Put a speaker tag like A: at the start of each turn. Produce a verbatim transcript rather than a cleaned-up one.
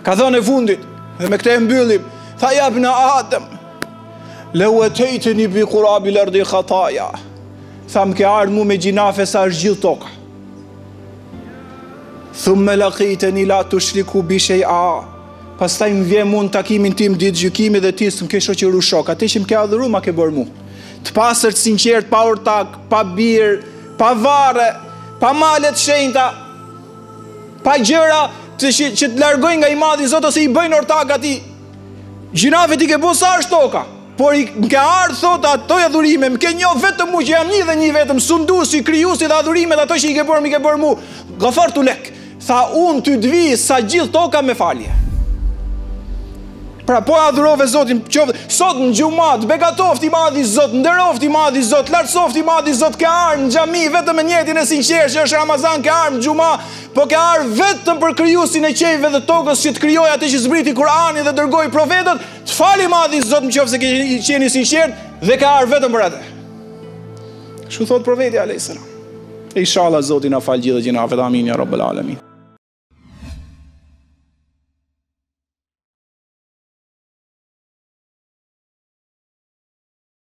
A: Ka thënë e fundit, dhe me këtë e mbyllim, tha ja ibn Adem, lau ataytani bi qurabil ardi khataya. Tha më ke ardhur mu me gjinafe sa është gjithë toka. Thumma laqitani la tushriku bi shay'a. Pastaj më vjen mund takimin tim ditë gjykimit dhe ti s'm ke shoqëru shok. Atë që më ke adhuru ma ke bërë mu. Të pastërt, sinqert, pa ortak, pa bir, pa varre, pa male të shenjta, pa gjëra të që, që të largojnë nga i madhi Zot ose i bëjnë ortak atij. Gjinafe ti ke bërë sa është toka. Por i më ke ardhur thot ato adhurime, më ke njoh vetëm mu që jam një dhe një vetëm, sunduesi, krijuesi dhe adhurimet ato që i ke bërë, mi ke bërë mu. Ghafartu lek. Tha unë ty dvi sa gjithë toka me falje. Pra po adhurove Zotin, qoftë sot në xhumat, begatoft i madhi Zot, nderoft i madhi Zot, lartësoft i madhi Zot, ke ardhur në xhami vetëm me njetin e sinqert që është Ramazan, ke ardhur në xhuma, po ke ardhur vetëm për krijuesin e qejve dhe tokës që të krijoi atë që zbriti Kur'anin dhe dërgoi profetët, të fali madhi Zot nëse ke qenë i sinqert dhe ke ardhur vetëm për atë. Kështu thot profeti alayhis salam. Inshallah Zoti na fal gjithë gjinafet, amin ya rabbal alamin.